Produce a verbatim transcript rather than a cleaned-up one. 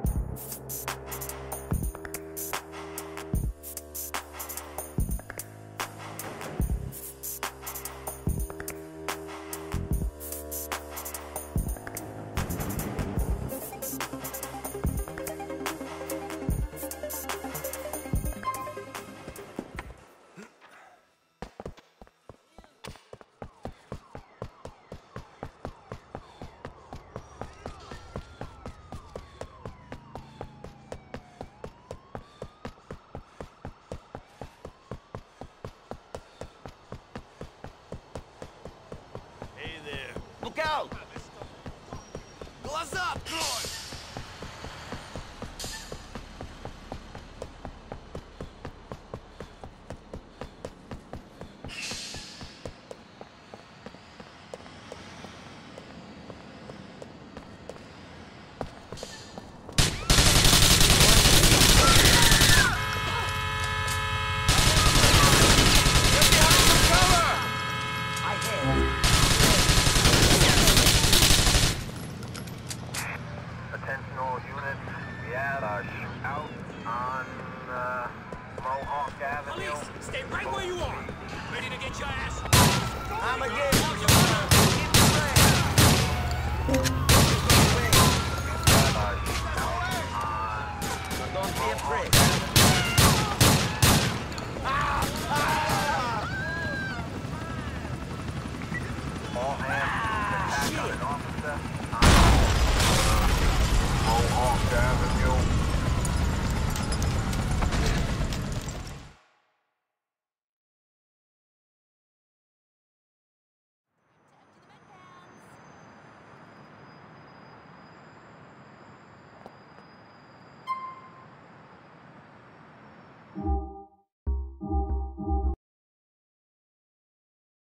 Look out! Глаза открой! Attention all units, we had a shootout on uh, Mohawk Avenue. Police, stay right where you are. Ready to get your ass. I'm again. Don't be afraid. All hands attack on an officer on Mohawk Avenue.